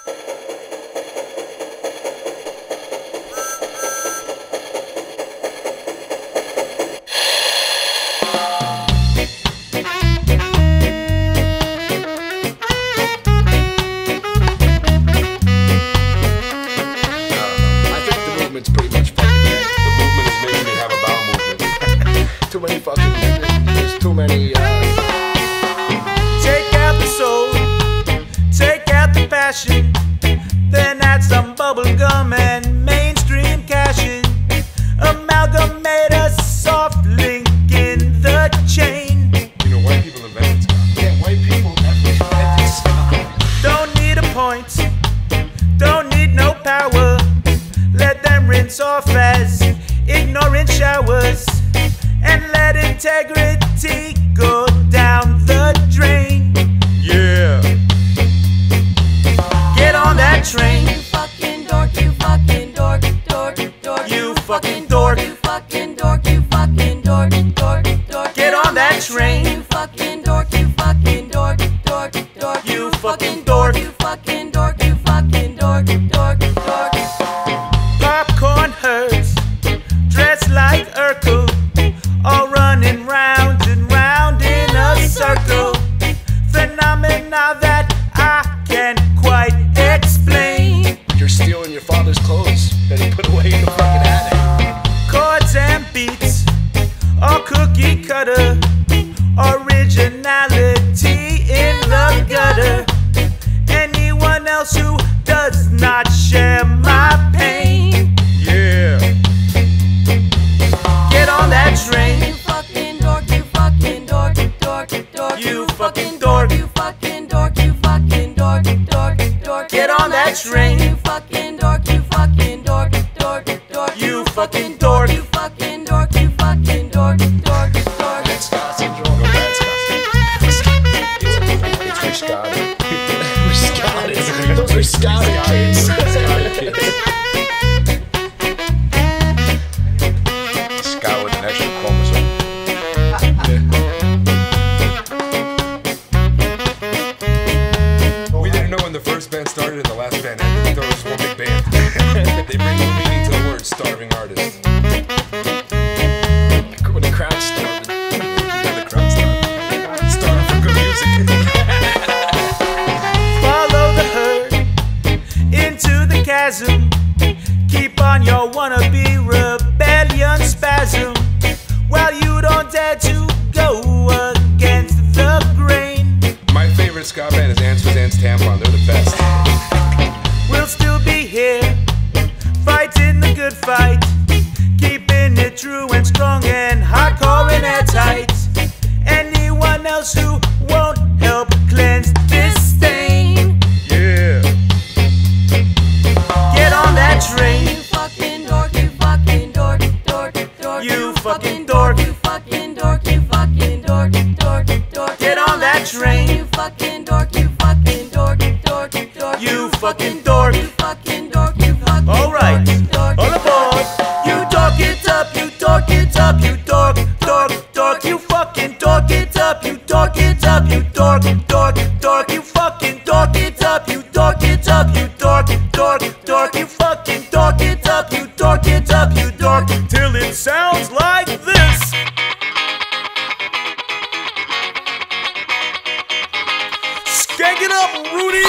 There's too many. Take out the soul, take out the passion, then add some bubble gum and mainstream cashing. Amalgamate a soft link in the chain. You know, white people invented ska. Yeah, white people invented ska. Don't need a point, don't need no power. Let them rinse off as ignorant showers. And let integrity go down the drain. Yeah. Get on that train. You fucking dork, you fucking dork, dork, dork. You fucking dork. You fucking dork, you fucking dork, dork, dork. Get on that train. You fucking dork, you fucking dork, dork, dork. You fucking dork. You fucking dork, you fucking dork, dork, dork. Popcorn herds, dressed like Urkel, all running round and round in a circle. Phenomena that I can't quite explain. You're stealing your father's clothes that he put away in the fucking attic. Chords and beats, all cookie cutter. Originality in the gutter. Anyone else who does not share my pain. Yeah. Get on that train. You fucking dork, you fucking dork, dork, dork. You fucking dork. You fucking dork, you fucking dork, dork, dork. Get on that train. You fucking dork, you fucking dork, dork, dork. You fucking dork. You fucking dork, you fucking dork, dork, dork. That's ska syndrome. No, that's ska. It's for ska. We're ska. Those are ska kids. Ska with an extra chromosome. We didn't know when the first band started and the last band ended. We thought it was one big band. They bring new meaning to the word starving artist. When the crowd starved. Yeah, the crowd starved. Starved for good music. Follow the herd into the chasm. Keep on your wannabe rebellion spasm. While you don't dare to go against the grain. My favorite ska band is Ants with Ants Tampon. They're the best. We'll still be here, fighting the good fight. Keeping it true and strong and hardcore and airtight. Anyone else who won't help cleanse this stain. Yeah. Get on that train. You fucking dork, you fucking dork, dork, dork. You fucking dork. You fucking dork, you fucking dork, dork, dork. Get on that train. You fucking dork, you fucking dork, dork, dork. You fucking dork. You fucking dork, you fucking All right, dork, all aboard. You dork it up, you dork it up, you dork, dork, dork. You fucking dork it up, you dork it up, you dork, dork, dork. You fucking dork it up, you dork it up, you dork, dork, dork. You fucking dork it up, you dork it up, you dork, till it sounds like this. Skank it up, Rudy.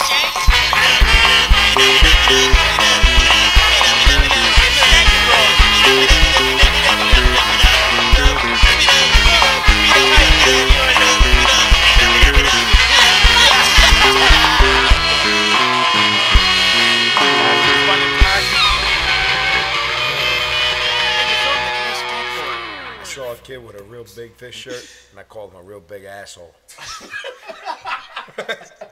I saw a kid with a real big fish shirt, and I called him a real big asshole.